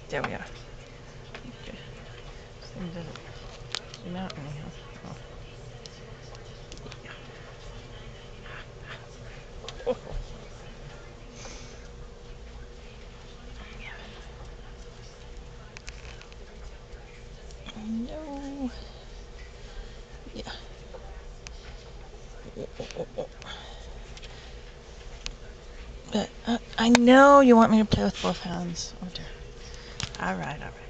There we are. Okay. Thing doesn't zoom out anyhow. Oh. Yeah. Oh. No. Yeah. But I know you want me to play with both hands. Oh dear. All right, all right.